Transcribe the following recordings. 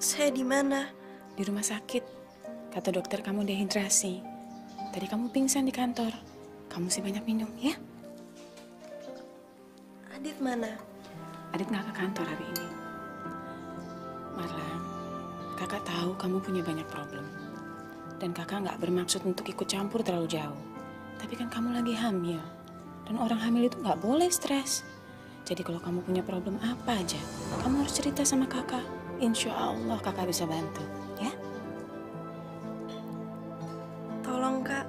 Saya di mana? Di rumah sakit. Kata dokter kamu dehidrasi. Tadi kamu pingsan di kantor. Kamu sih banyak minum, ya? Adit mana? Adit nggak ke kantor hari ini. Marla, kakak tahu kamu punya banyak problem. Dan kakak nggak bermaksud untuk ikut campur terlalu jauh. Tapi kan kamu lagi hamil. Dan orang hamil itu nggak boleh stres. Jadi kalau kamu punya problem apa aja, kamu harus cerita sama kakak. Insya Allah kakak bisa bantu, ya? Tolong, Kak.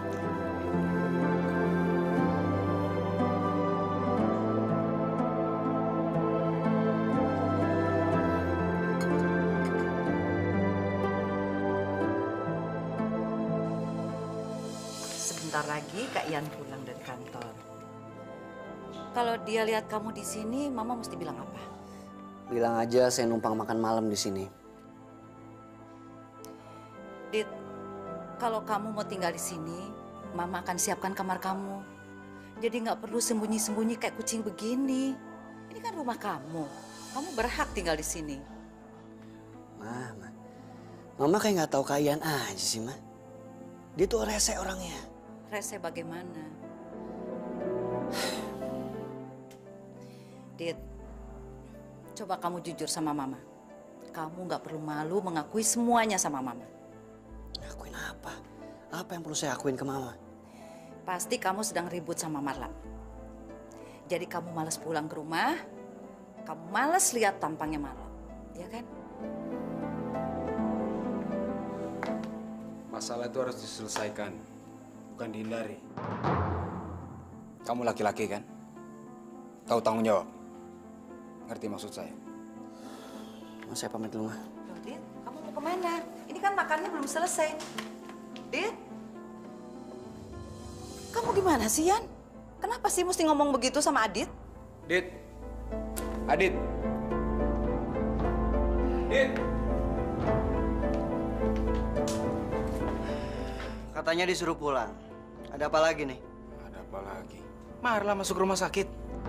Sebentar lagi Kak Ian pulang dari kantor. Kalau dia lihat kamu di sini, Mama mesti bilang apa? Bilang aja saya numpang makan malam di sini. Dit, kalau kamu mau tinggal di sini, Mama akan siapkan kamar kamu. Jadi nggak perlu sembunyi-sembunyi kayak kucing begini. Ini kan rumah kamu. Kamu berhak tinggal di sini. Mama kayak nggak tahu Kak Ian aja sih, Ma. Dia tuh rese orangnya. Rese bagaimana? Dit, coba kamu jujur sama Mama. Kamu nggak perlu malu mengakui semuanya sama Mama. Ngakuin apa? Apa yang perlu saya akuin ke Mama? Pasti kamu sedang ribut sama Marla. Jadi kamu malas pulang ke rumah, kamu malas lihat tampangnya Marla, ya kan? Masalah itu harus diselesaikan, bukan dihindari. Kamu laki-laki kan? Tahu tanggung jawab. Ngerti maksud saya? Saya pamit dulu, Ma. Loh, Dit, kamu mau kemana? Ini kan makannya belum selesai. Dit? Kamu gimana sih, Yan? Kenapa sih mesti ngomong begitu sama Adit? Dit! Adit! Dit! Katanya disuruh pulang. Ada apa lagi nih? Ada apa lagi? Marla masuk rumah sakit.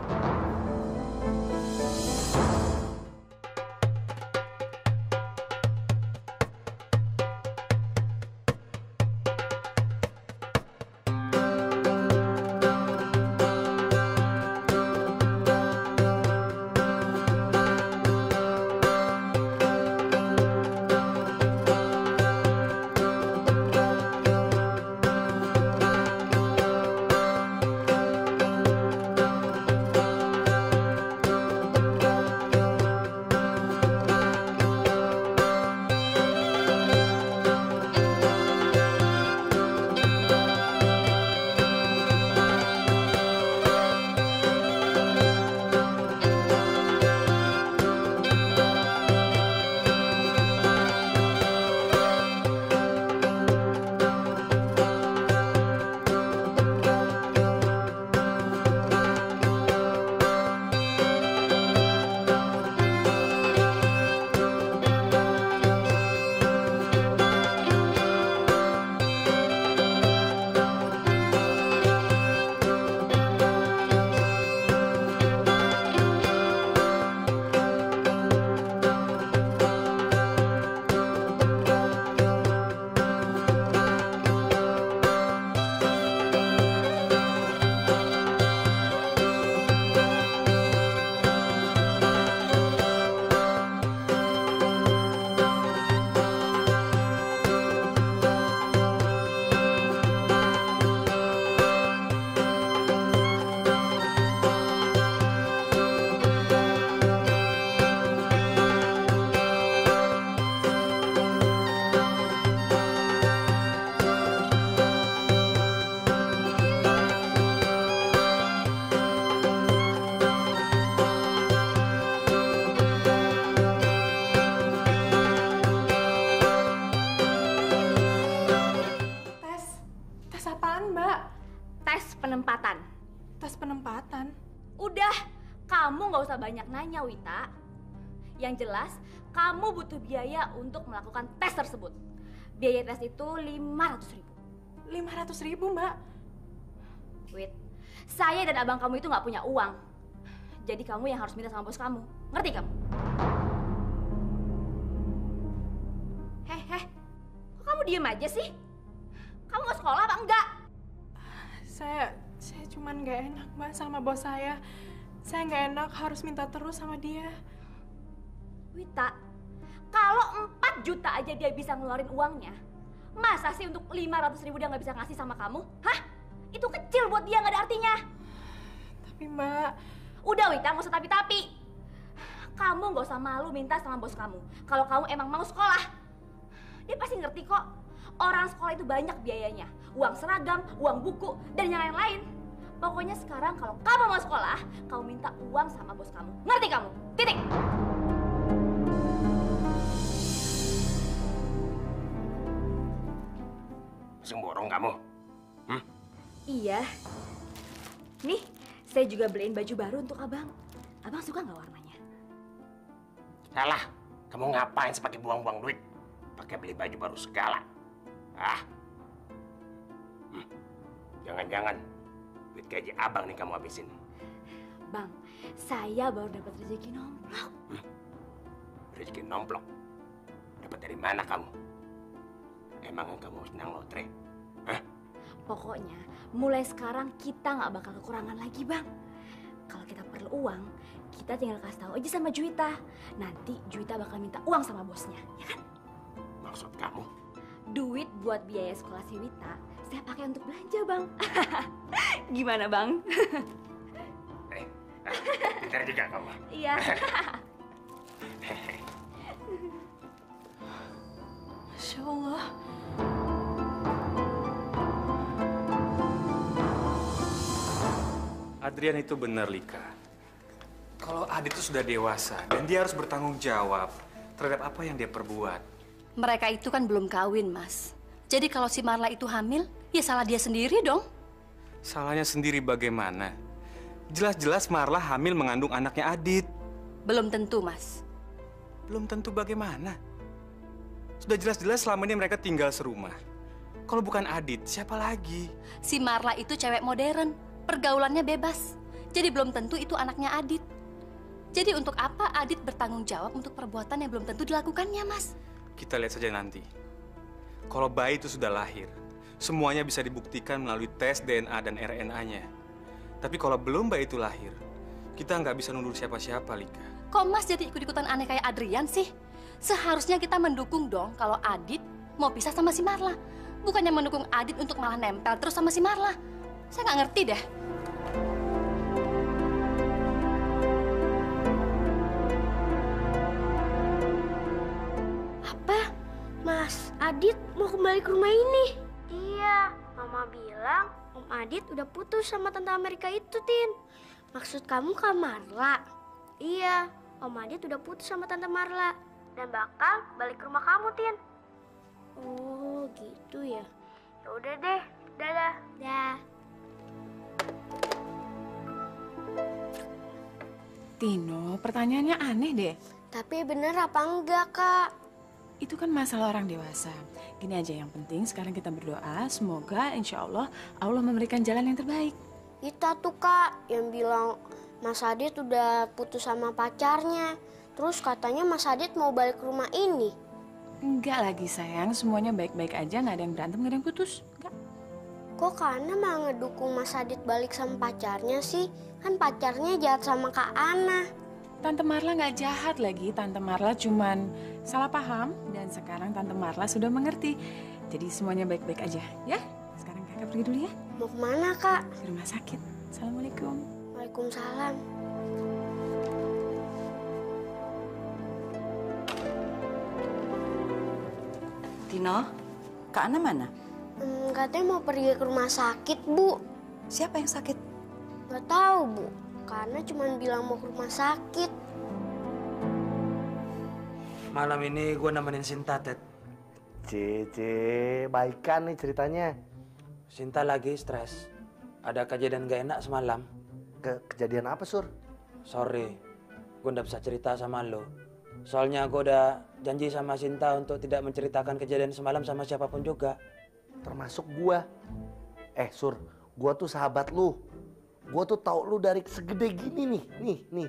penempatan. Tes penempatan? Udah, kamu nggak usah banyak nanya, Wita. Yang jelas, kamu butuh biaya untuk melakukan tes tersebut. Biaya tes itu 500.000. 500.000, Mbak? Wit, saya dan abang kamu itu nggak punya uang. Jadi kamu yang harus minta sama bos kamu. Ngerti kamu? diem aja sih? Kamu mau sekolah apa enggak? Saya cuman nggak enak, Mbak, sama bos saya. Saya nggak enak harus minta terus sama dia. Wita, kalau 4 juta aja dia bisa ngeluarin uangnya, masa sih untuk 500.000 dia nggak bisa ngasih sama kamu? Hah? Itu kecil buat dia, nggak ada artinya. Tapi Mbak, Udah Wita, nggak usah tapi-tapi. Kamu nggak usah malu minta sama bos kamu. Kalau kamu emang mau sekolah, dia pasti ngerti kok. Orang sekolah itu banyak biayanya. Uang seragam, uang buku, dan yang lain-lain. Pokoknya sekarang kalau kamu mau sekolah, kamu minta uang sama bos kamu. Ngerti kamu? Titik. Semborong kamu. Iya. Nih, saya juga beliin baju baru untuk abang. Abang suka nggak warnanya? Salah, kamu ngapain sih pakai buang-buang duit? Pakai beli baju baru segala. Jangan-jangan duit gaji abang nih kamu habisin. Bang, saya baru dapat rezeki nomplok. Rezeki nomplok? Dapat dari mana kamu? Emang kamu senang lotre? Pokoknya, mulai sekarang kita nggak bakal kekurangan lagi, Bang. Kalau kita perlu uang, kita tinggal kasih tahu aja sama Juwita. Nanti Juwita bakal minta uang sama bosnya, ya kan? Maksud kamu? Duit buat biaya sekolah si Wita, saya pakai untuk belanja, Bang. Gimana, Bang? Pintar juga kamu. Iya. Masya Allah. Adrian itu benar, Lika. Kalau Adit itu sudah dewasa dan dia harus bertanggung jawab terhadap apa yang dia perbuat. Mereka itu kan belum kawin, Mas. Jadi kalau si Marla itu hamil, ya salah dia sendiri dong. Salahnya sendiri bagaimana? Jelas-jelas Marla hamil mengandung anaknya Adit. Belum tentu, Mas. Belum tentu bagaimana? Sudah jelas-jelas selama ini mereka tinggal serumah. Kalau bukan Adit, siapa lagi? Si Marla itu cewek modern, pergaulannya bebas. Jadi belum tentu itu anaknya Adit. Jadi untuk apa Adit bertanggung jawab untuk perbuatan yang belum tentu dilakukannya, Mas? Kita lihat saja nanti. Kalau bayi itu sudah lahir, semuanya bisa dibuktikan melalui tes DNA dan RNA-nya. Tapi kalau belum bayi itu lahir, kita nggak bisa nuduh siapa-siapa, Lika. Kok Mas jadi ikut-ikutan aneh kayak Adrian sih? Seharusnya kita mendukung dong kalau Adit mau pisah sama si Marla. Bukannya mendukung Adit untuk malah nempel terus sama si Marla. Saya nggak ngerti deh. Apa? Mas Adit mau kembali ke rumah ini? Iya, Mama bilang Om Adit udah putus sama Tante Amerika itu, Tin. Maksud kamu Kak Marla? Iya, Om Adit udah putus sama Tante Marla dan bakal balik ke rumah kamu, Tin. Oh, gitu ya. Ya udah deh, dadah. Dah. Tino, pertanyaannya aneh deh. Tapi bener apa enggak, Kak? Itu kan masalah orang dewasa. Gini aja, yang penting sekarang kita berdoa, semoga insya Allah memberikan jalan yang terbaik. Kita tuh, Kak, yang bilang Mas Adit udah putus sama pacarnya. Terus katanya Mas Adit mau balik ke rumah ini. Enggak lagi sayang, semuanya baik-baik aja, nggak ada yang berantem, nggak ada yang putus. Enggak. Kok Kana malah ngedukung Mas Adit balik sama pacarnya sih? Kan pacarnya jahat sama Kak Ana. Tante Marla nggak jahat lagi, Tante Marla cuman salah paham dan sekarang Tante Marla sudah mengerti. Jadi semuanya baik-baik aja, ya? Sekarang kakak pergi dulu ya. Mau kemana, Kak? Ke rumah sakit. Assalamualaikum. Waalaikumsalam. Tino, Kak Ana mana? Katanya mau pergi ke rumah sakit, Bu. Siapa yang sakit? Gak tahu, Bu. Karena cuma bilang mau ke rumah sakit. Malam ini gue nemenin Sinta, Ted. Baikan nih ceritanya. Sinta lagi stres. Ada kejadian gak enak semalam. Kejadian apa, Sur? Sorry, gue nggak bisa cerita sama lo. Soalnya gue udah janji sama Sinta untuk tidak menceritakan kejadian semalam sama siapapun juga. Termasuk gua. Sur, gua tuh sahabat lu. Gua tuh tahu lu dari segede gini nih.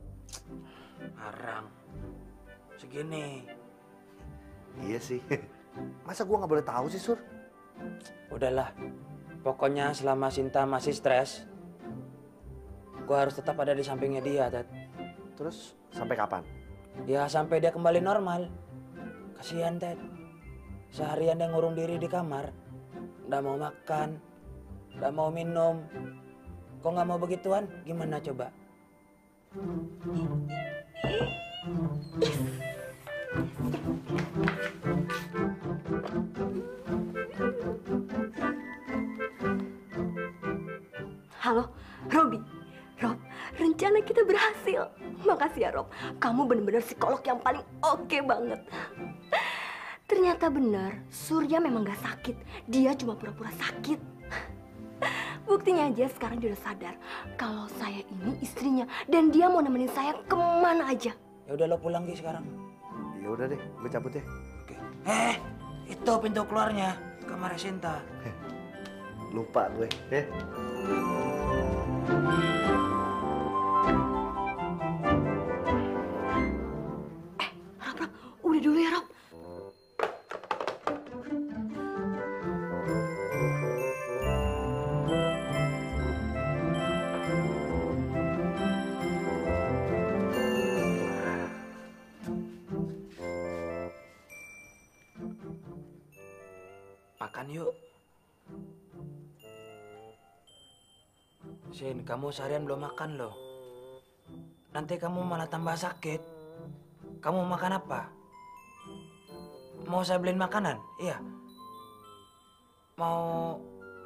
Arang. Segini. Iya sih. Masa gue nggak boleh tahu sih, Sur? Udahlah, pokoknya selama Sinta masih stres, gue harus tetap ada di sampingnya dia, Ted. Terus sampai kapan? Ya sampai dia kembali normal. Kasihan, Ted. Seharian dia ngurung diri di kamar. Nggak mau makan, nggak mau minum. Kok nggak mau begituan? Gimana coba? Halo, Robi. Rob, rencana kita berhasil. Makasih ya, Rob. Kamu benar-benar psikolog yang paling oke banget. Ternyata benar, Surya memang gak sakit. Dia cuma pura-pura sakit. Buktinya aja sekarang dia udah sadar kalau saya ini istrinya dan dia mau nemenin saya kemana aja. Ya udah lo pulang Gi sekarang. Ya udah deh, gue cabut ya. Oke. Itu pintu keluarnya, kamar Sinta. Lupa gue, ya. Rob, udah dulu ya, Rob. Makan yuk. Sin, kamu seharian belum makan loh. Nanti kamu malah tambah sakit. Kamu makan apa? Mau saya beliin makanan? Iya. Mau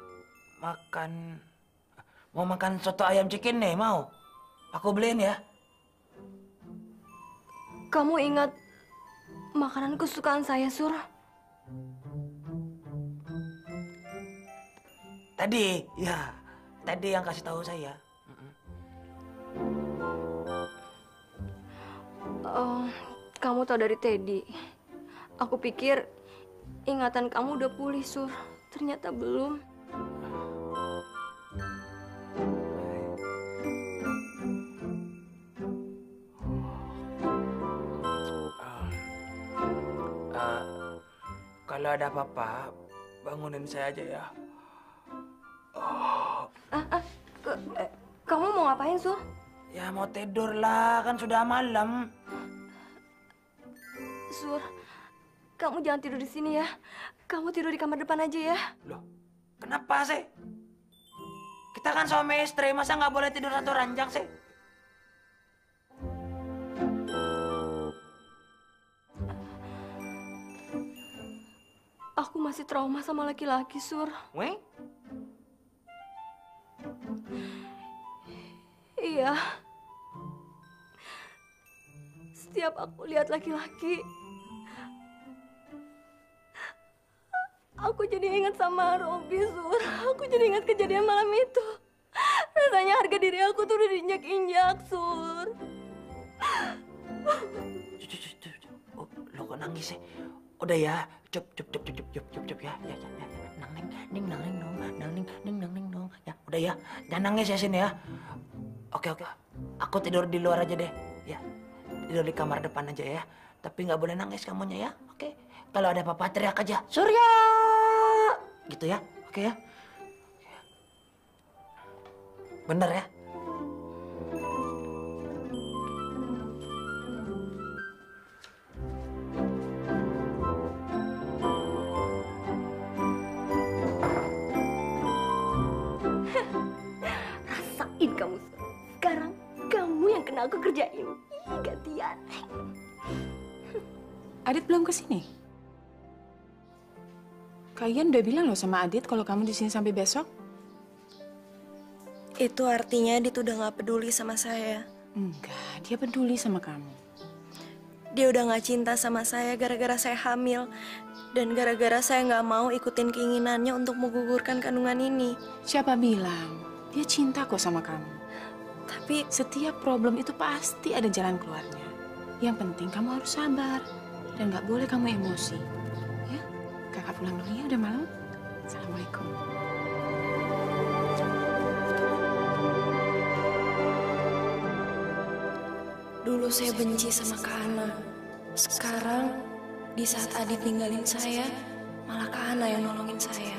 makan soto ayam chicken nih, mau? Aku beliin ya. Kamu ingat makanan kesukaan saya, Sur? Tadi, ya. Tadi yang kasih tahu saya. Kamu tahu dari Teddy. Aku pikir ingatan kamu udah pulih, Sur. Ternyata belum. Kalau ada apa-apa, bangunin saya aja ya. Kamu mau ngapain, Sur? Ya mau tidur lah, kan sudah malam. Sur, kamu jangan tidur di sini ya. Kamu tidur di kamar depan aja ya. Loh, kenapa sih? Kita kan suami istri, masa nggak boleh tidur satu ranjang sih? Aku masih trauma sama laki-laki, Sur. Weh? Iya. Setiap aku lihat laki-laki, aku jadi ingat sama Robi, Sur. Aku jadi ingat kejadian malam itu. Rasanya harga diri aku tuh udah diinjak-injak, Sur. Oh, lo kok nangis sih? Udah ya, cup ya. Nang ning dong. Ya, udah ya. Jangan nangis ya sini ya. Oke. Aku tidur di luar aja deh. Ya. Tidur di kamar depan aja ya. Tapi nggak boleh nangis kamunya ya. Oke. Kalau ada apa-apa teriak aja. Surya! Gitu ya. Oke ya. Bener ya? Rasain kamu, Sur. Sekarang kamu yang kena aku kerjain. Ih, gantian. Adit belum kesini? Kalian udah bilang loh sama Adit kalau kamu di sini sampai besok? Itu artinya Adit udah gak peduli sama saya. Enggak, dia peduli sama kamu. Dia udah gak cinta sama saya gara-gara saya hamil. Dan gara-gara saya gak mau ikutin keinginannya untuk menggugurkan kandungan ini. Siapa bilang? Dia cinta kok sama kamu. Tapi setiap problem itu pasti ada jalan keluarnya. Yang penting kamu harus sabar. Dan gak boleh kamu emosi. Ya, kakak pulang dulu ya, udah malam. Assalamualaikum. Dulu saya benci sama Kak Ana. Sekarang Di saat Adit ninggalin saya, malah Kak Ana yang nolongin saya.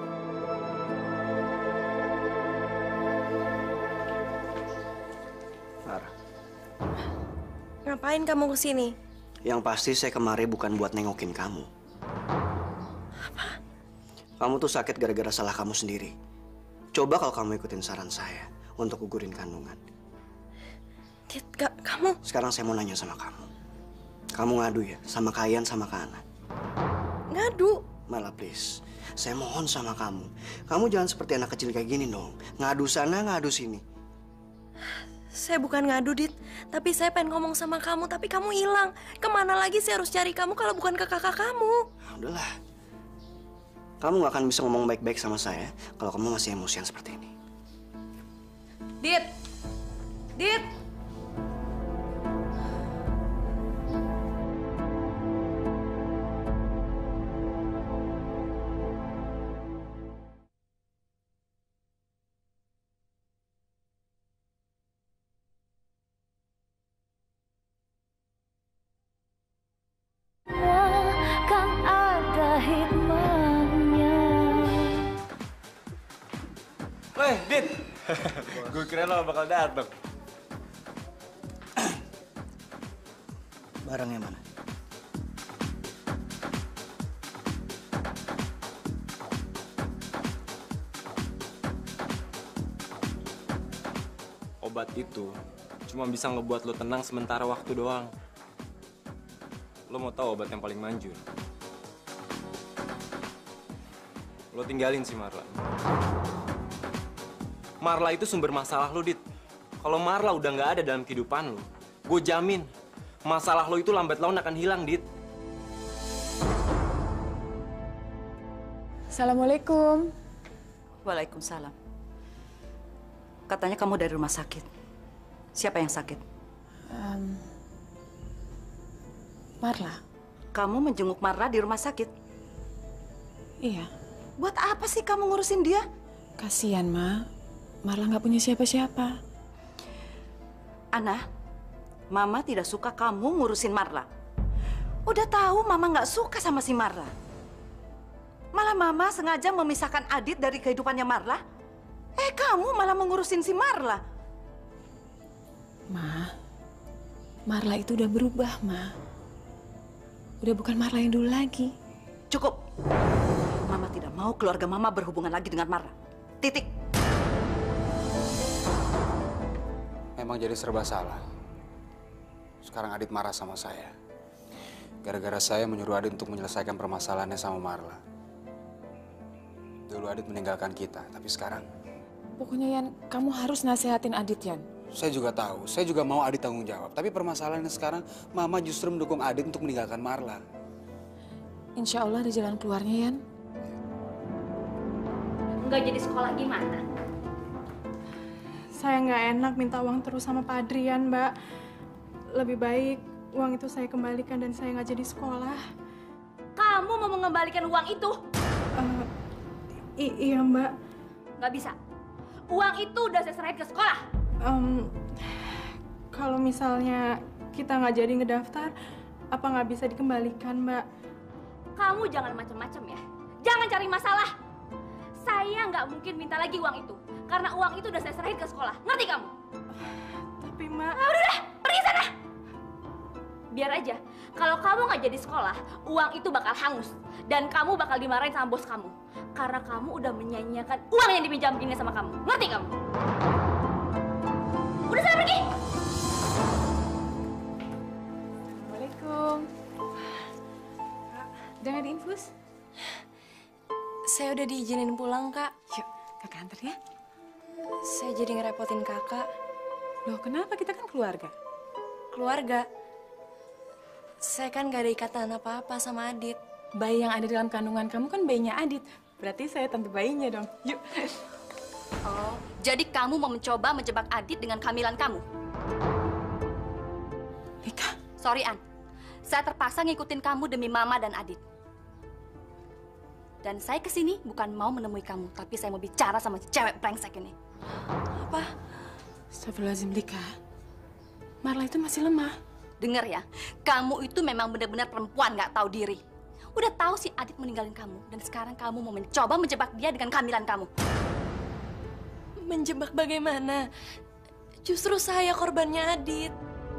Farah, Ngapain kamu kesini? yang pasti saya kemari bukan buat nengokin kamu. Apa? Kamu tuh sakit gara-gara salah kamu sendiri. Coba kalau kamu ikutin saran saya untuk gugurin kandungan. Dit, kamu... Sekarang saya mau nanya sama kamu. Kamu ngadu ya sama Kayan sama Kak Ana? Ngadu? Malah please, saya mohon sama kamu. Kamu jangan seperti anak kecil kayak gini dong. Ngadu sana, ngadu sini. Saya bukan ngadu, Dit. Tapi saya pengen ngomong sama kamu, tapi kamu hilang. Kemana lagi saya harus cari kamu kalau bukan ke kakak kamu? Udahlah. Kamu gak akan bisa ngomong baik-baik sama saya kalau kamu masih emosian seperti ini. Dit! Dit! Kan ada hikmahnya. Weh, Dit! Gue kira lo bakal dateng. Barangnya mana? Obat itu cuma bisa ngebuat lo tenang sementara waktu doang. Lo mau tahu obat yang paling manjur? Lo tinggalin si Marla. Marla itu sumber masalah lo, Dit. Kalau Marla udah nggak ada dalam kehidupan lo, gue jamin masalah lo itu lambat laun akan hilang, Dit. Assalamualaikum. Waalaikumsalam. Katanya kamu dari rumah sakit. Siapa yang sakit? Marla. Kamu menjenguk Marla di rumah sakit? Iya. Buat apa sih kamu ngurusin dia? Kasian, Ma. Marla nggak punya siapa-siapa. Ana, Mama tidak suka kamu ngurusin Marla. Udah tahu Mama nggak suka sama si Marla. Malah Mama sengaja memisahkan Adit dari kehidupannya Marla. Kamu malah mengurusin si Marla. Ma, Marla itu udah berubah, Ma. Udah bukan Marla yang dulu lagi. Cukup. Mama tidak mau keluarga Mama berhubungan lagi dengan Marla. Titik. Memang jadi serba salah. Sekarang Adit marah sama saya. Gara-gara saya menyuruh Adit untuk menyelesaikan permasalahannya sama Marla. Dulu Adit meninggalkan kita, tapi sekarang... Pokoknya, Yan, kamu harus nasehatin Adit, Yan. Saya juga tahu, saya juga mau Adit tanggung jawab. Tapi permasalahannya sekarang, Mama justru mendukung Adit untuk meninggalkan Marla. Insya Allah ada jalan keluarnya, Yan. Nggak jadi sekolah gimana? Saya nggak enak minta uang terus sama Pak Adrian, Mbak. Lebih baik uang itu saya kembalikan dan saya nggak jadi sekolah. Kamu mau mengembalikan uang itu? Iya, Mbak. Nggak bisa. Uang itu udah saya serahin ke sekolah. Kalau misalnya kita nggak jadi ngedaftar, apa nggak bisa dikembalikan, Mbak? Kamu jangan macam-macam ya. Jangan cari masalah. Saya nggak mungkin minta lagi uang itu. Karena uang itu udah saya serahin ke sekolah. Ngerti kamu? Tapi, Mbak... Udah, pergi sana. Biar aja. Kalau kamu nggak jadi sekolah, uang itu bakal hangus. Dan kamu bakal dimarahin sama bos kamu. Karena kamu udah menyanyiakan uang yang dipinjam sama kamu. Ngerti kamu? Udah sana pergi. Assalamualaikum. Udah nggak diinfus? Saya udah diizinin pulang, Kak. Yuk, kakak antar ya. Saya jadi ngerepotin kakak. Loh, kenapa? Kita kan keluarga. Keluarga? Saya kan gak ada ikatan apa-apa sama Adit. Bayi yang ada dalam kandungan kamu kan bayinya Adit. Berarti saya tante bayinya dong. Yuk. Oh, jadi kamu mau mencoba menjebak Adit dengan kehamilan kamu? Lika. Sorry, An. Saya terpaksa ngikutin kamu demi Mama dan Adit. Dan saya kesini bukan mau menemui kamu, tapi saya mau bicara sama cewek brengsek ini. Apa? Astagfirullahaladzim, Lika. Marla itu masih lemah. Dengar ya, kamu itu memang benar-benar perempuan nggak tahu diri. Udah tahu si Adit meninggalin kamu, dan sekarang kamu mau mencoba menjebak dia dengan kehamilan kamu. Menjebak bagaimana? Justru saya korbannya Adit.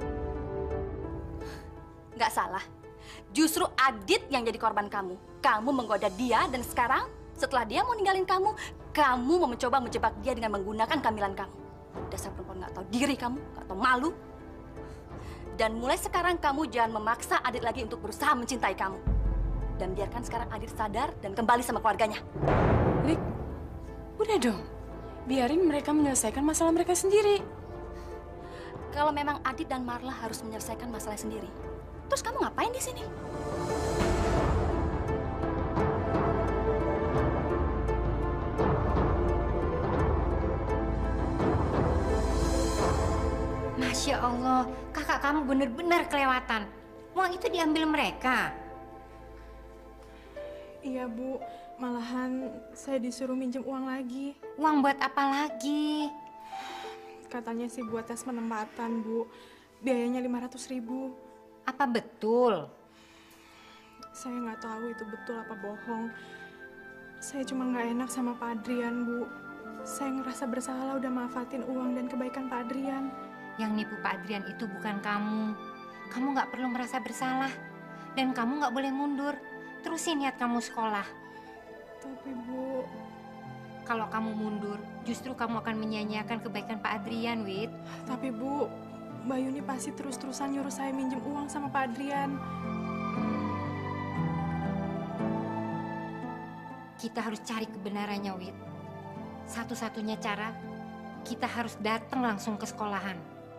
Nggak salah. Justru Adit yang jadi korban kamu. Kamu menggoda dia, dan sekarang setelah dia mau ninggalin kamu, kamu mau mencoba menjebak dia dengan menggunakan kehamilan kamu. Dasar perempuan nggak tahu diri kamu, nggak tahu malu. Dan mulai sekarang kamu jangan memaksa Adit lagi untuk berusaha mencintai kamu. Dan biarkan sekarang Adit sadar dan kembali sama keluarganya. Rik, udah dong. Biarin mereka menyelesaikan masalah mereka sendiri. Kalau memang Adit dan Marla harus menyelesaikan masalah sendiri, terus kamu ngapain di sini? Masya Allah, kakak kamu benar-benar kelewatan. Uang itu diambil mereka. Iya, Bu. Malahan saya disuruh minjem uang lagi. Uang buat apa lagi? Katanya sih buat tes penempatan, Bu. Biayanya 500.000. Apa betul? Saya nggak tahu itu betul apa bohong. Saya cuma nggak enak sama Pak Adrian, Bu. Saya ngerasa bersalah udah manfaatin uang dan kebaikan Pak Adrian. Yang nipu Pak Adrian itu bukan kamu. Kamu nggak perlu merasa bersalah. Dan kamu nggak boleh mundur. Terusin niat kamu sekolah. Tapi, Bu... Kalau kamu mundur, justru kamu akan menyia-nyiakan kebaikan Pak Adrian, Wit. Tapi, Bu, Mbak Yuni pasti terus-terusan nyuruh saya minjem uang sama Pak Adrian. Kita harus cari kebenarannya, Wit. Satu-satunya cara, kita harus datang langsung ke sekolahan.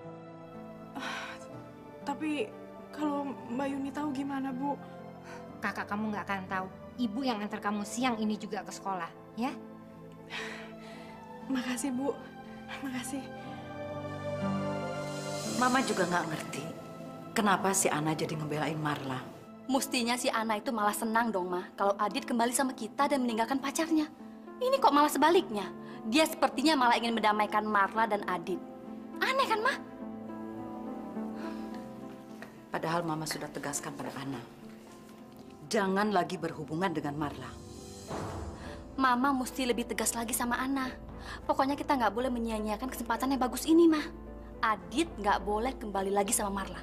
Tapi, kalau Mbak Yuni tahu gimana, Bu? Kakak kamu nggak akan tahu. Ibu yang antar kamu siang ini juga ke sekolah, ya? Makasih, Bu. Makasih. Mama juga nggak ngerti kenapa si Ana jadi ngebelain Marla. Mestinya si Ana itu malah senang dong, Ma, kalau Adit kembali sama kita dan meninggalkan pacarnya. Ini kok malah sebaliknya. Dia sepertinya malah ingin mendamaikan Marla dan Adit. Aneh kan, Ma? Padahal Mama sudah tegaskan pada Ana. Jangan lagi berhubungan dengan Marla. Mama mesti lebih tegas lagi sama Ana. Pokoknya kita nggak boleh menyia-nyiakan kesempatan yang bagus ini, Ma. Adit nggak boleh kembali lagi sama Marla.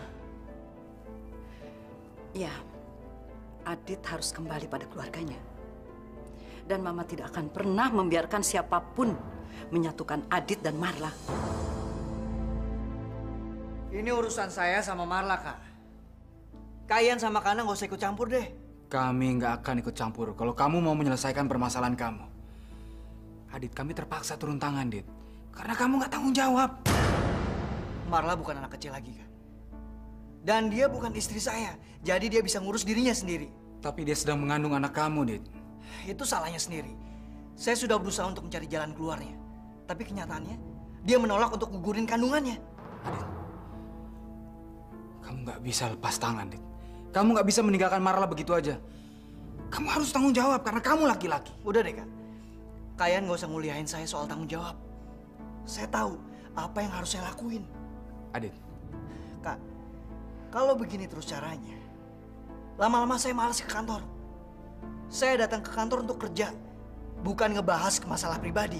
Ya, Adit harus kembali pada keluarganya. Dan Mama tidak akan pernah membiarkan siapapun menyatukan Adit dan Marla. Ini urusan saya sama Marla, Kak. Kalian sama Kana nggak usah ikut campur deh. Kami nggak akan ikut campur kalau kamu mau menyelesaikan permasalahan kamu. Adit kami terpaksa turun tangan, Dit. Karena kamu nggak tanggung jawab. Marla bukan anak kecil lagi, kan? Dan dia bukan istri saya. Jadi dia bisa ngurus dirinya sendiri. Tapi dia sedang mengandung anak kamu, Dit. Itu salahnya sendiri. Saya sudah berusaha untuk mencari jalan keluarnya. Tapi kenyataannya, dia menolak untuk gugurin kandungannya. Adit, kamu nggak bisa lepas tangan, Dit. Kamu nggak bisa meninggalkan Marla begitu aja. Kamu harus tanggung jawab karena kamu laki-laki. Udah deh, Kak. Kalian nggak usah nguliahin saya soal tanggung jawab. Saya tahu apa yang harus saya lakuin. Adit. Kak, kalau begini terus caranya, lama-lama saya malas ke kantor. Saya datang ke kantor untuk kerja, bukan ngebahas ke masalah pribadi.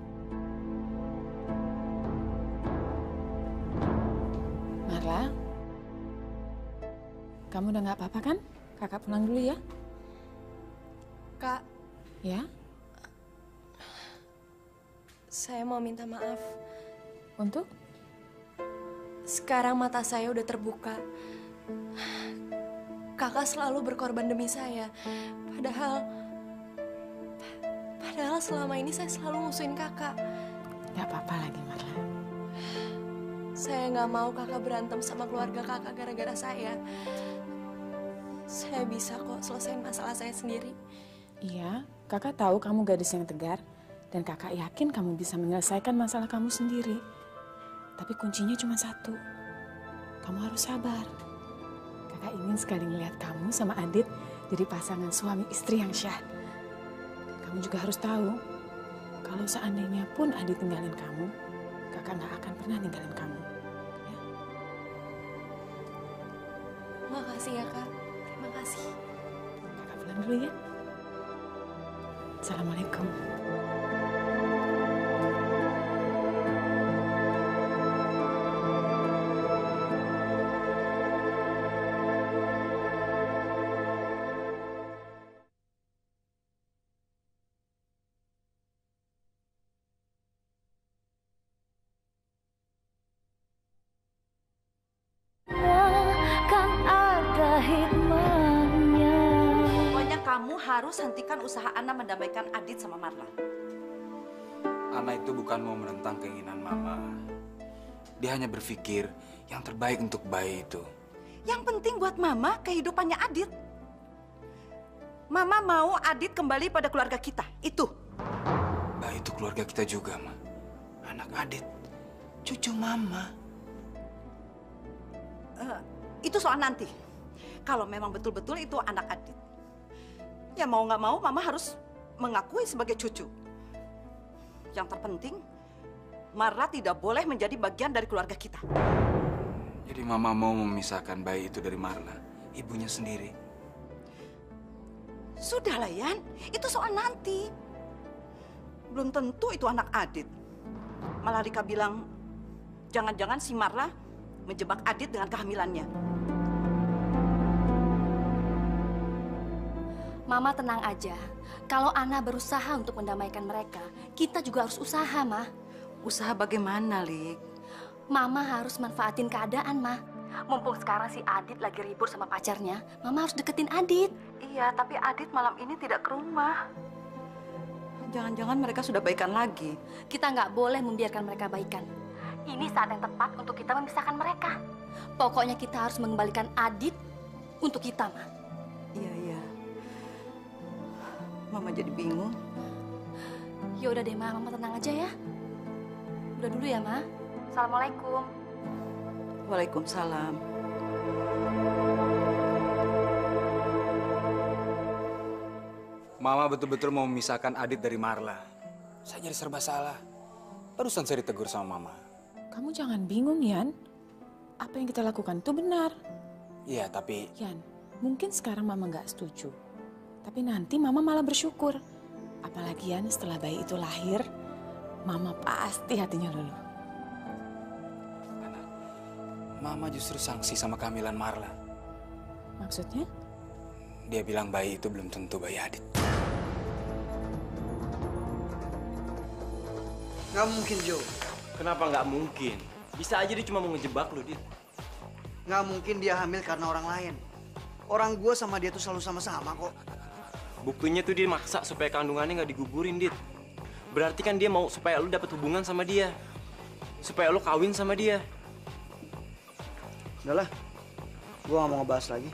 Marla, kamu udah nggak apa-apa kan? Kakak pulang dulu ya. Kak, Ya? saya mau minta maaf. Untuk? Sekarang mata saya udah terbuka. Kakak selalu berkorban demi saya. Padahal selama ini saya selalu musuhin kakak. Nggak apa-apa lagi, Marla. Saya nggak mau kakak berantem sama keluarga kakak gara-gara saya. Saya bisa kok selesaiin masalah saya sendiri. Iya, kakak tahu kamu gadis yang tegar. Dan kakak yakin kamu bisa menyelesaikan masalah kamu sendiri. Tapi kuncinya cuma satu. Kamu harus sabar. Kakak ingin sekali melihat kamu sama Adit jadi pasangan suami istri yang syah. Kamu juga harus tahu, kalau seandainya pun Adit tinggalin kamu, kakak nggak akan pernah ninggalin kamu. Ya? Makasih ya, Kak. Terima kasih. Kakak pulang dulu ya. Assalamualaikum. Kan ada hikmahnya. Pokoknya kamu harus hentikan usaha Ana mendamaikan Adit sama Marla. Ana itu bukan mau menentang keinginan Mama. Dia hanya berpikir yang terbaik untuk bayi itu. Yang penting buat Mama kehidupannya Adit. Mama mau Adit kembali pada keluarga kita, itu. Bayi itu keluarga kita juga, Ma. Anak Adit, cucu Mama. Itu soal nanti. Kalau memang betul-betul itu anak Adit. Ya mau nggak mau, Mama harus mengakui sebagai cucu. Yang terpenting, Marla tidak boleh menjadi bagian dari keluarga kita. Jadi Mama mau memisahkan bayi itu dari Marla, ibunya sendiri. Sudahlah, Yan. Itu soal nanti. Belum tentu itu anak Adit. Malah Rika bilang, jangan-jangan si Marla menjebak Adit dengan kehamilannya. Mama tenang aja. Kalau Ana berusaha untuk mendamaikan mereka, kita juga harus usaha, Ma. Usaha bagaimana, Lik? Mama harus manfaatin keadaan, Ma. Mumpung sekarang si Adit lagi ribut sama pacarnya, Mama harus deketin Adit. Iya, tapi Adit malam ini tidak ke rumah. Jangan-jangan mereka sudah baikan lagi. Kita nggak boleh membiarkan mereka baikan. Ini saat yang tepat untuk kita memisahkan mereka. Pokoknya kita harus mengembalikan Adit untuk kita, Ma. Iya, iya. Mama jadi bingung. Ya udah deh, Ma. Mama tenang aja ya. Udah dulu ya, Ma. Assalamualaikum. Waalaikumsalam. Mama betul-betul mau memisahkan Adit dari Marla. Saya jadi serba salah. Barusan saya ditegur sama Mama. Kamu jangan bingung, Yan. Apa yang kita lakukan itu benar. Iya, tapi... Yan, mungkin sekarang Mama nggak setuju. Tapi nanti Mama malah bersyukur. Apalagi Yan, setelah bayi itu lahir, Mama pasti hatinya luluh. Mama justru sangsi sama kehamilan Marla. Maksudnya? Dia bilang bayi itu belum tentu bayi Adit. Nggak mungkin, Joe. Kenapa nggak mungkin? Bisa aja dia cuma mau ngejebak lu, Dit. Nggak mungkin dia hamil karena orang lain. Orang gue sama dia tuh selalu sama-sama kok. Buktinya tuh dia maksa supaya kandungannya nggak digugurin, Dit. Berarti kan dia mau supaya lu dapat hubungan sama dia. Supaya lu kawin sama dia. Udahlah, gue nggak mau ngebahas lagi.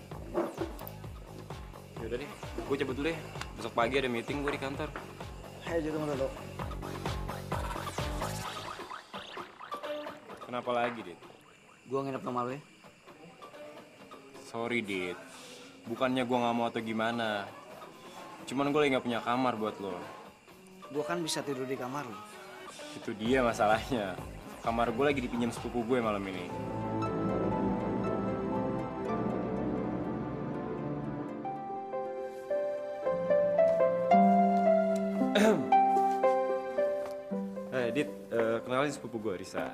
Yaudah deh, gue cabut dulu ya. Besok pagi ada meeting gue di kantor. Ayo, tunggu dulu. Kenapa lagi, Dit? Gue nginep sama lu ya. Sorry, Dit. Bukannya gue nggak mau atau gimana. Cuman gue lagi nggak punya kamar buat lo. Gue kan bisa tidur di kamar lu. Itu dia masalahnya. Kamar gue lagi dipinjam sepupu gue malam ini. Dit, kenalin sepupu gue, Risa.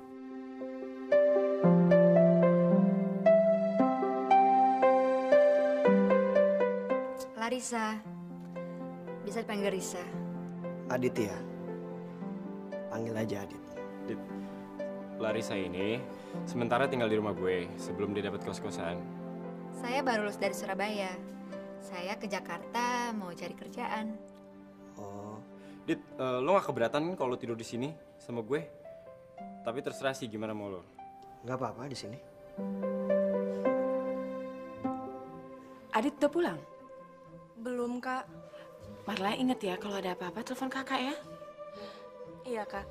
Larissa. Bisa dipanggil Risa. Adit ya. Panggil aja Adit. Dit, Larissa ini sementara tinggal di rumah gue sebelum dia dapat kos-kosan. Saya baru lulus dari Surabaya. Saya ke Jakarta mau cari kerjaan. Dit, lo gak keberatan kan kalau tidur di sini sama gue? Tapi terserah sih gimana mau lo. Gak apa-apa di sini. Adit udah pulang? Belum, Kak. Marla inget ya kalau ada apa-apa telepon kakak ya. Iya, Kak.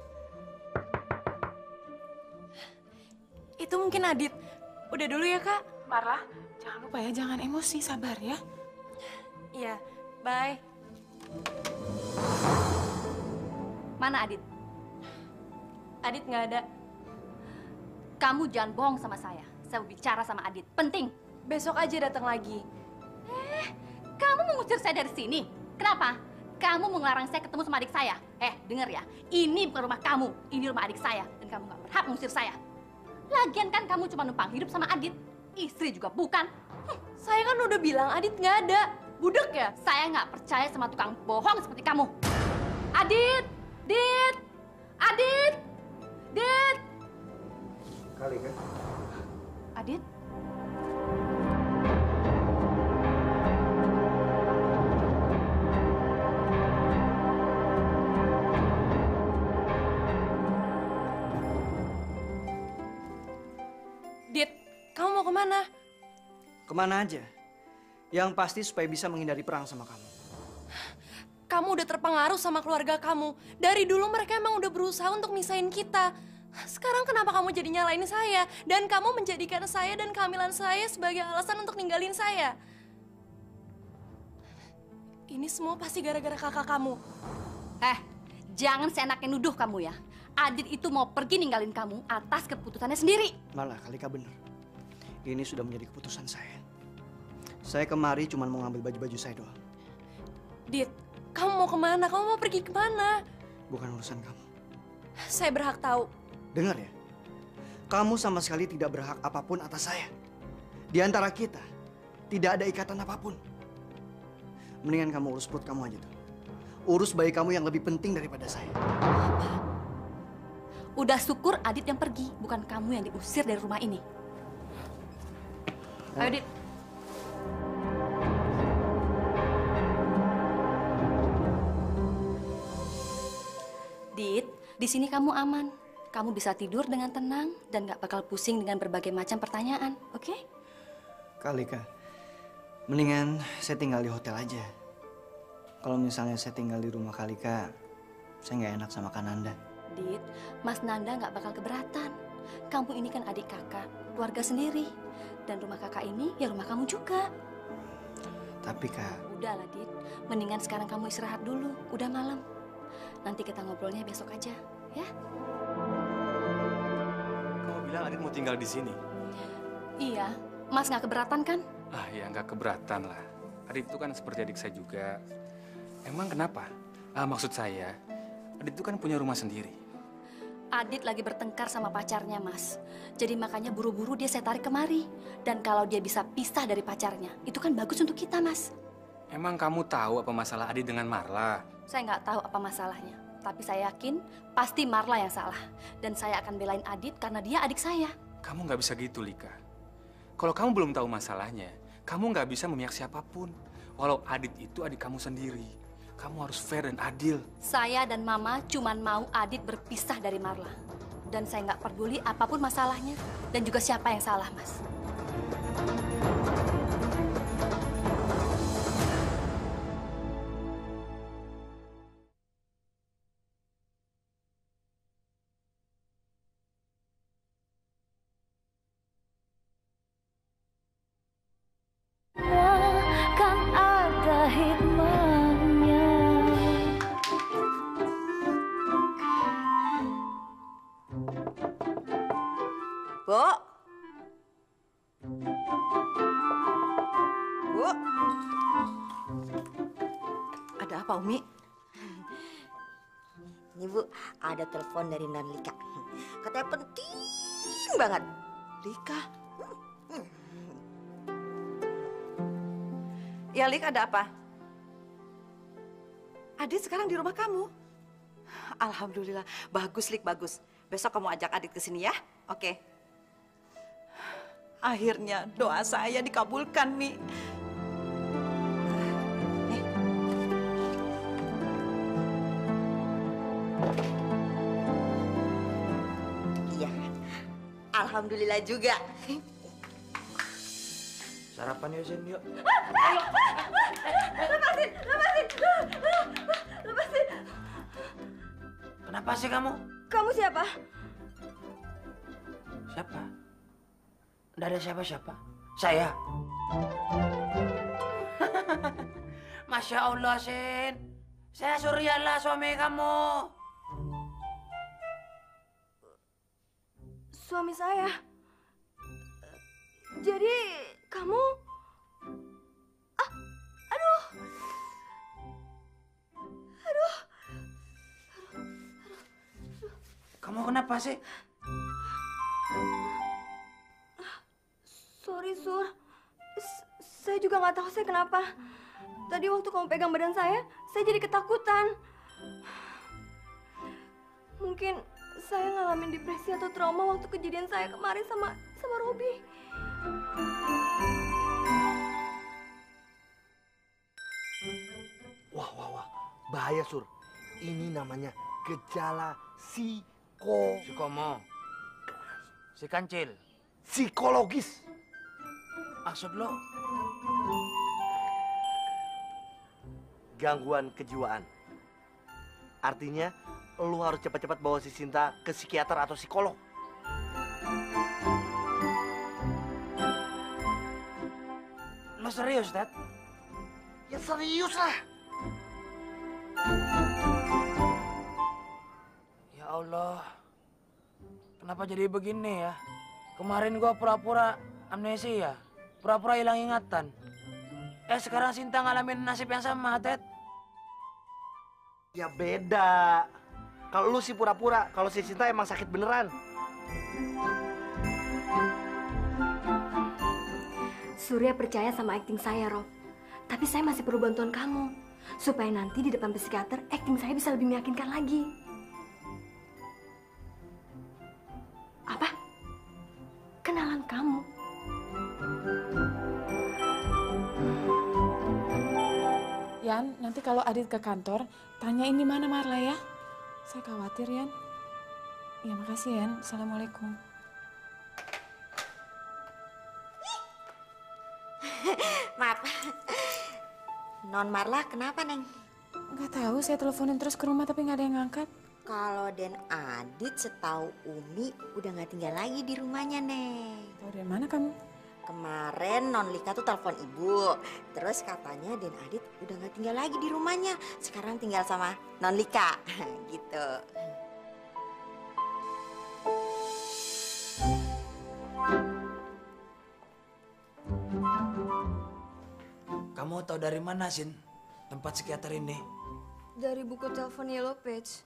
Itu mungkin Adit. Udah dulu ya, Kak. Marla, jangan lupa ya, jangan emosi, sabar ya. Iya, bye. Mana Adit? Adit nggak ada. Kamu jangan bohong sama saya. Saya mau bicara sama Adit. Penting. Besok aja datang lagi. Kamu mengusir saya dari sini? Kenapa? Kamu mau ngelarang saya ketemu sama adik saya? Dengar ya, ini bukan rumah kamu, ini rumah adik saya. Dan kamu gak berhak mengusir saya. Lagian kan kamu cuma numpang hidup sama Adit. Istri juga bukan. Saya kan udah bilang Adit nggak ada. Budek ya? Saya nggak percaya sama tukang bohong seperti kamu. Adit! Dit! Adit! Dit! Kali kan? Adit? Dit, kamu mau kemana? Kemana aja. Yang pasti supaya bisa menghindari perang sama kamu. Kamu udah terpengaruh sama keluarga kamu. Dari dulu mereka emang udah berusaha untuk misahin kita. Sekarang kenapa kamu jadi nyalain saya? Dan kamu menjadikan saya dan kehamilan saya sebagai alasan untuk ninggalin saya. Ini semua pasti gara-gara kakak kamu. Jangan seenaknya nuduh kamu ya. Adit itu mau pergi ninggalin kamu atas keputusannya sendiri. Malah Kalika bener. Ini sudah menjadi keputusan saya. Saya kemari cuma mau ngambil baju-baju saya doang. Dit, kamu mau kemana? Kamu mau pergi kemana? Bukan urusan kamu. Saya berhak tahu. Dengar ya, kamu sama sekali tidak berhak apapun atas saya. Di antara kita, tidak ada ikatan apapun. Mendingan kamu urus perut kamu aja tuh. Urus bayi kamu yang lebih penting daripada saya. Udah syukur Adit yang pergi, bukan kamu yang diusir dari rumah ini. Ayo, Dit. Dit, di sini kamu aman. Kamu bisa tidur dengan tenang dan gak bakal pusing dengan berbagai macam pertanyaan, oke? Kalika, mendingan saya tinggal di hotel aja. Kalau misalnya saya tinggal di rumah Kalika, saya nggak enak sama Kananda. Dit, Mas Nanda gak bakal keberatan. Kamu ini kan adik kakak, keluarga sendiri. Dan rumah kakak ini ya rumah kamu juga. Tapi Kak... Udahlah, Dit. Mendingan sekarang kamu istirahat dulu. Udah malam. Nanti kita ngobrolnya besok aja, ya? Kamu bilang Adit mau tinggal di sini? Iya. Mas nggak keberatan kan? Ya nggak keberatan lah. Adit itu kan seperti adik saya juga. Emang kenapa? Maksud saya, Adit itu kan punya rumah sendiri. Adit lagi bertengkar sama pacarnya, Mas. Jadi makanya buru-buru dia saya tarik kemari. Dan kalau dia bisa pisah dari pacarnya, itu kan bagus untuk kita, Mas. Emang kamu tahu apa masalah Adit dengan Marla? Saya nggak tahu apa masalahnya. Tapi saya yakin pasti Marla yang salah. Dan saya akan belain Adit karena dia adik saya. Kamu nggak bisa gitu, Lika. Kalau kamu belum tahu masalahnya, kamu nggak bisa memihak siapapun. Walau Adit itu adik kamu sendiri. Kamu harus fair dan adil. Saya dan Mama cuman mau Adit berpisah dari Marla. Dan saya nggak peduli apapun masalahnya. Dan juga siapa yang salah, Mas. Kan ada hikmahnya. Bu. Bu. Ada apa, Umi? Ini Bu, ada telepon dari Non Lika. Katanya penting banget. Lika. Ya, Lik, ada apa? Adit sekarang di rumah kamu. Alhamdulillah. Bagus, Lik, bagus. Besok kamu ajak Adit ke sini ya. Oke. Akhirnya doa saya dikabulkan, Mi. Iya. Alhamdulillah juga. Sarapan yuk, Sin, yuk. Lepasin, lepasin. Lepasin. Kenapa sih kamu? Kamu siapa? Siapa? Nggak ada siapa-siapa. Saya. Masya Allah, Sin. Saya Suryalah, suami kamu. Suami saya. Jadi kamu Kamu kenapa sih? Sorry, Sur. Saya juga nggak tahu saya kenapa. Tadi waktu kamu pegang badan saya jadi ketakutan. Mungkin saya ngalamin depresi atau trauma waktu kejadian saya kemarin sama Robi. Wah. Bahaya, Sur. Ini namanya gejala Psikomo. Si kancil. Psikologis. Maksud lo? Gangguan kejiwaan. Artinya, lu harus cepat-cepat bawa si Sinta ke psikiater atau psikolog. Lo serius, Dad? Ya serius lah. Ya Allah. Kenapa jadi begini ya? Kemarin gua pura-pura amnesia. Pura-pura hilang ingatan. Sekarang Sinta ngalamin nasib yang sama, Ted. Ya beda. Kalau lu sih pura-pura, kalau si Sinta emang sakit beneran. Surya percaya sama akting saya, Rob. Tapi saya masih perlu bantuan kamu. Supaya nanti di depan psikiater, akting saya bisa lebih meyakinkan lagi. Apa? Kenalan kamu? Yan, nanti kalau Adit ke kantor, tanyain di mana Marla ya. Saya khawatir, Yan. Ya, makasih, Yan. Assalamualaikum. Maaf. Non Marla kenapa, Neng? Nggak tahu, saya teleponin terus ke rumah tapi nggak ada yang ngangkat. Kalau Den Adit setahu Umi udah nggak tinggal lagi di rumahnya, Neng. Tahu dari mana kamu? Kemarin Non Lika tuh telepon ibu, terus katanya Den Adit udah nggak tinggal lagi di rumahnya, sekarang tinggal sama Non Lika, gitu. Kamu tahu dari mana, Sin? Tempat psikiater ini? Dari buku telepon Yellow Page.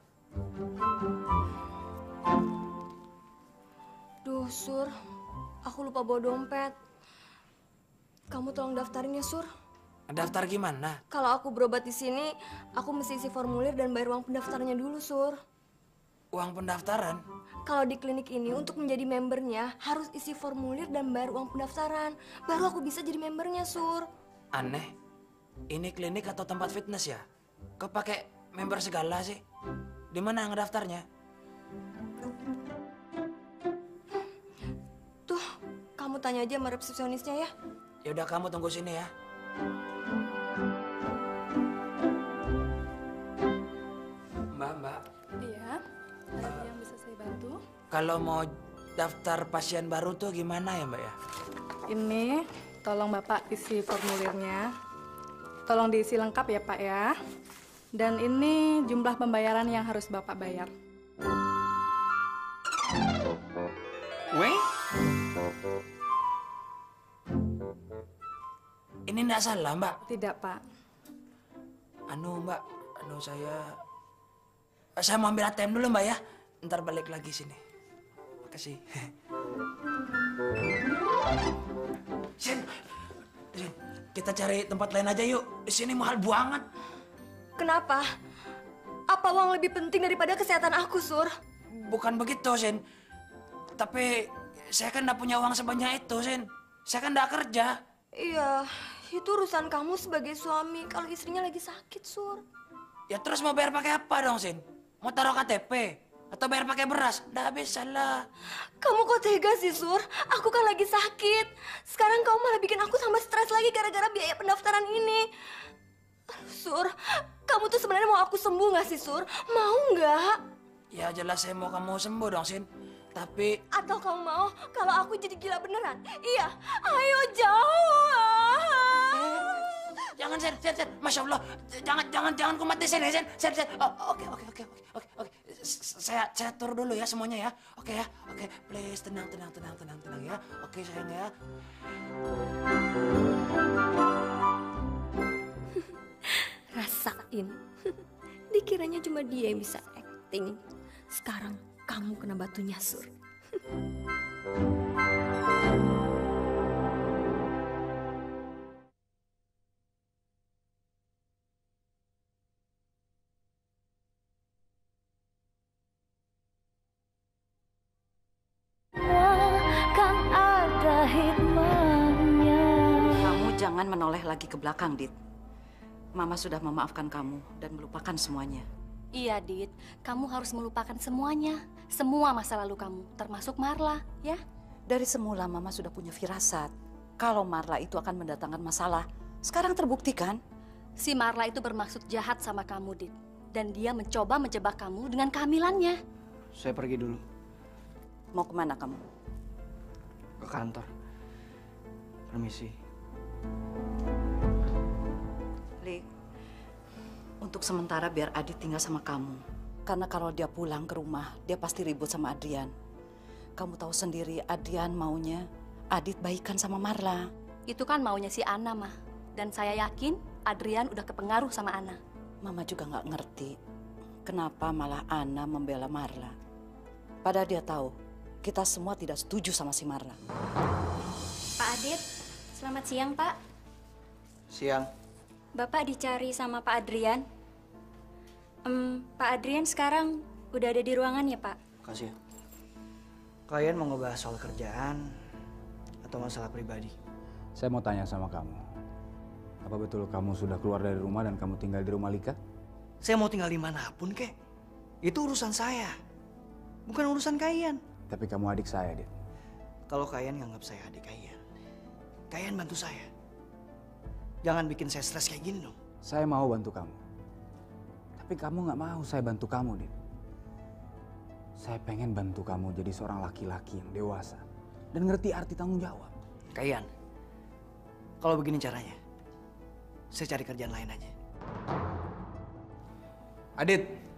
Duh, Sur. Aku lupa bawa dompet. Kamu tolong daftarin ya, Sur. Daftar gimana? Kalau aku berobat di sini, aku mesti isi formulir dan bayar uang pendaftarannya dulu, Sur. Uang pendaftaran? Kalau di klinik ini untuk menjadi membernya harus isi formulir dan bayar uang pendaftaran. Baru aku bisa jadi membernya, Sur. Aneh. Ini klinik atau tempat fitness ya? Kok pakai member segala sih? Di mana ngedaftarnya? Tuh, kamu tanya aja sama resepsionisnya ya. Ya udah, kamu tunggu sini ya. Mbak. Iya, ada yang bisa saya bantu? Kalau mau daftar pasien baru tuh gimana ya, Mbak ya? Ini, tolong Bapak isi formulirnya. Tolong diisi lengkap ya, Pak ya. Dan ini jumlah pembayaran yang harus Bapak bayar. Ini nggak salah, Mbak? Tidak, Pak. Mbak, saya mau ambil ATM dulu, Mbak ya. Ntar balik lagi sini. Makasih. Sin, kita cari tempat lain aja yuk. Di sini mahal banget. Kenapa? Apa uang lebih penting daripada kesehatan aku, Sur? Bukan begitu, Sin. Tapi saya kan nggak punya uang sebanyak itu, Sin. Saya kan nggak kerja. Iya, itu urusan kamu sebagai suami kalau istrinya lagi sakit, Sur. Ya terus mau bayar pakai apa dong, Sin? Mau taruh KTP? Atau bayar pakai beras? Nggak bisa lah. Kamu kok tega sih, Sur? Aku kan lagi sakit. Sekarang kamu malah bikin aku tambah stres lagi gara-gara biaya pendaftaran ini. Sur, kamu tuh sebenarnya mau aku sembuh nggak sih, Sur? Mau nggak? Ya jelas saya mau kamu sembuh dong, Sin. Tapi... Atau kamu mau kalau aku jadi gila beneran? Iya, ayo jauh. Jangan, Sin. Masya Allah. Jangan kumat di sini, Sin. Oh, oke. Saya tur dulu ya semuanya ya. Oke ya. Oke, please tenang ya. Oke, sayang ya. Rasain. Dikiranya cuma dia yang bisa acting. Sekarang kamu kena batunya, Sur. Kan ada hikmahnya. Kamu jangan menoleh lagi ke belakang, Dit. Mama sudah memaafkan kamu dan melupakan semuanya. Iya, Dit. Kamu harus melupakan semuanya. Semua masa lalu kamu, termasuk Marla, ya? Dari semula Mama sudah punya firasat kalau Marla itu akan mendatangkan masalah. Sekarang terbukti kan? Si Marla itu bermaksud jahat sama kamu, Dit. Dan dia mencoba menjebak kamu dengan kehamilannya. Saya pergi dulu. Mau kemana kamu? Ke kantor. Permisi. Li, untuk sementara biar Adit tinggal sama kamu. Karena kalau dia pulang ke rumah, dia pasti ribut sama Adrian. Kamu tahu sendiri Adrian maunya Adit baikan sama Marla. Itu kan maunya si Ana, mah. Dan saya yakin Adrian udah kepengaruh sama Ana. Mama juga nggak ngerti kenapa malah Ana membela Marla. Padahal dia tahu kita semua tidak setuju sama si Marla. Pak Adit, selamat siang, Pak. Siang. Bapak dicari sama Pak Adrian. Pak Adrian sekarang udah ada di ruangan ya, Pak? Makasih ya. Kalian mau ngebahas soal kerjaan atau masalah pribadi? Saya mau tanya sama kamu. Apa betul kamu sudah keluar dari rumah dan kamu tinggal di rumah Lika? Saya mau tinggal di manapun, kek. Itu urusan saya. Bukan urusan kalian. Tapi kamu adik saya, Dit. Kalau kalian nganggap saya adik kalian bantu saya. Jangan bikin saya stres kayak gini dong. Saya mau bantu kamu. Tapi kamu nggak mau saya bantu kamu, Dit. Saya pengen bantu kamu jadi seorang laki-laki yang dewasa dan ngerti arti tanggung jawab. Kalian, kalau begini caranya, saya cari kerjaan lain aja. Adit,